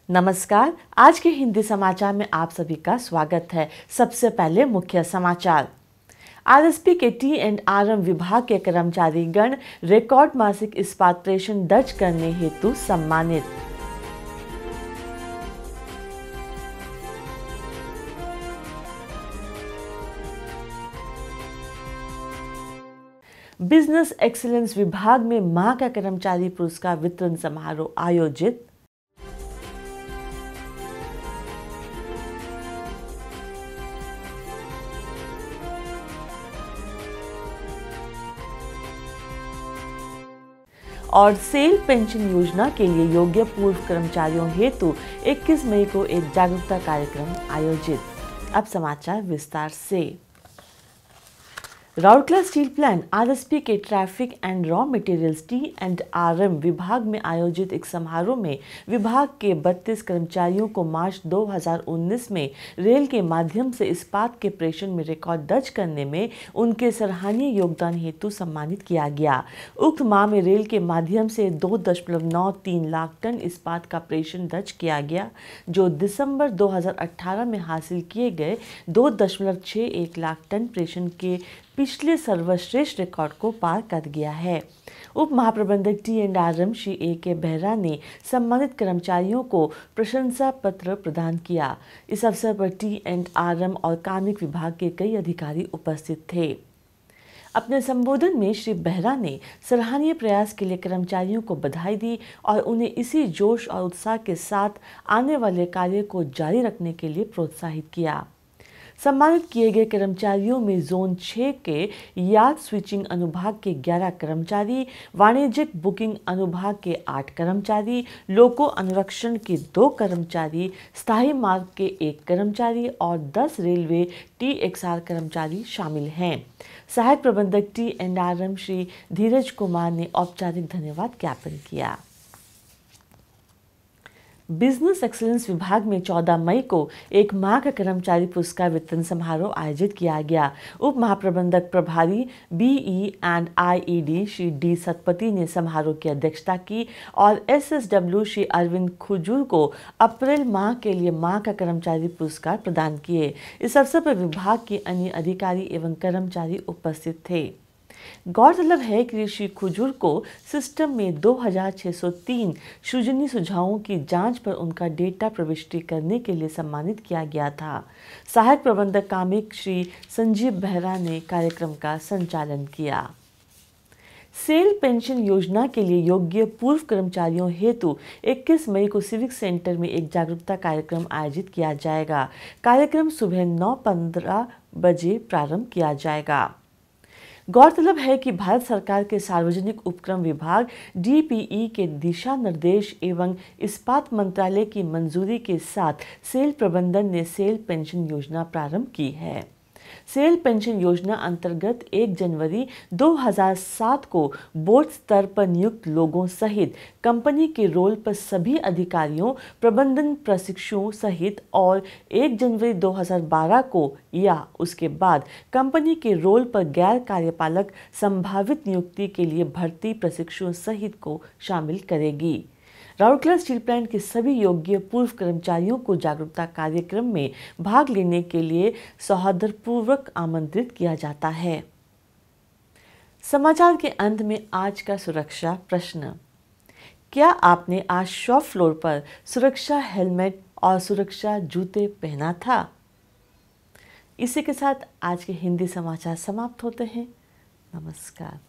नमस्कार। आज के हिंदी समाचार में आप सभी का स्वागत है। सबसे पहले मुख्य समाचार। आरएसपी के टी&आरएम विभाग के कर्मचारीगण रिकॉर्ड मासिक इस्पात प्रेषण दर्ज करने हेतु सम्मानित। बिजनेस एक्सीलेंस विभाग में माह का कर्मचारी पुरस्कार वितरण समारोह आयोजित। और सेल पेंशन योजना के लिए योग्य पूर्व कर्मचारियों हेतु 21 मई को एक जागरूकता कार्यक्रम आयोजित। अब समाचार विस्तार से। राउरकेला स्टील प्लांट आरएसपी के traffic and raw materials T and RM विभाग में आयोजित एक समारोह में विभाग के 32 कर्मचारियों को मार्च 2019 में रेल के माध्यम से इस्पात के प्रेषण में रिकॉर्ड दर्ज करने में उनके सराहनीय योगदान हेतु सम्मानित किया गया। उक्त माह में रेल के माध्यम से 2.93 लाख टन इस्पात का प्रेषण दर्ज किया गया, जो दिसंबर 2018 में हासिल किए गए 2.61 लाख टन प्रेषण के पिछले सर्वश्रेष्ठ रिकॉर्ड को पार कर गया है। उप महाप्रबंधक टी&आरएम श्री ए.के. बेहरा ने सम्मानित कर्मचारियों को प्रशंसा पत्र प्रदान किया। इस अवसर पर टी&आरएम और कार्मिक विभाग के कई अधिकारी उपस्थित थे। अपने संबोधन में श्री बेहरा ने सराहनीय प्रयास के लिए कर्मचारियों को बधाई दी और उन्हें इसी जोश और उत्साह के साथ आने वाले कार्य को जारी रखने के लिए प्रोत्साहित किया। सम्मानित किए गए कर्मचारियों में जोन 6 के यार्ड स्विचिंग अनुभाग के 11 कर्मचारी, वाणिज्यिक बुकिंग अनुभाग के 8 कर्मचारी, लोको अनुरक्षण के 2 कर्मचारी, स्थायी मार्ग के 1 कर्मचारी और 10 रेलवे टीएक्सआर कर्मचारी शामिल हैं। सहायक प्रबंधक टी&आरएम श्री धीरज कुमार ने औपचारिक धन्यवाद ज्ञापन किया। बिजनेस एक्सीलेंस विभाग में 14 मई को एक माह का कर्मचारी पुरस्कार वितरण समारोह आयोजित किया गया। उप महाप्रबंधक प्रभारी BE&IED श्री डी सतपति ने समारोह की अध्यक्षता की और SSW श्री अरविंद खुजूर को अप्रैल माह के लिए माह का कर्मचारी पुरस्कार प्रदान किए। इस अवसर पर विभाग के अन्य अधिकारी एवं कर्मचारी उपस्थित थे। गौरतलब है कि श्री खुजूर को सिस्टम में 2603 सृजनी सुझावों की जांच पर उनका डेटा प्रविष्टि करने के लिए सम्मानित किया गया था। सहायक प्रबंधक कामिक श्री संजीव बेहरा ने कार्यक्रम का संचालन किया। सेल पेंशन योजना के लिए योग्य पूर्व कर्मचारियों हेतु 21 मई को सिविक सेंटर में एक जागरूकता कार्यक्रम आयोजित किया जाएगा। कार्यक्रम सुबह 9:15 बजे प्रारंभ किया जाएगा। गौरतलब है कि भारत सरकार के सार्वजनिक उपक्रम विभाग DPE के दिशा निर्देश एवं इस्पात मंत्रालय की मंजूरी के साथ सेल प्रबंधन ने सेल पेंशन योजना प्रारंभ की है। सेल पेंशन योजना अंतर्गत 1 जनवरी 2007 को बोर्ड स्तर पर नियुक्त लोगों सहित कंपनी के रोल पर सभी अधिकारियों, प्रबंधन प्रशिक्षुओं सहित और 1 जनवरी 2012 को या उसके बाद कंपनी के रोल पर गैर कार्यपालक संभावित नियुक्ति के लिए भर्ती प्रशिक्षुओं सहित को शामिल करेगी। राउरकेला स्टील प्लांट के सभी योग्य पूर्व कर्मचारियों को जागरूकता कार्यक्रम में भाग लेने के लिए सौहार्दपूर्वक आमंत्रित किया जाता है। समाचार के अंत में आज का सुरक्षा प्रश्न। क्या आपने आज शॉप फ्लोर पर सुरक्षा हेलमेट और सुरक्षा जूते पहना था? इसी के साथ आज के हिंदी समाचार समाप्त होते हैं। नमस्कार।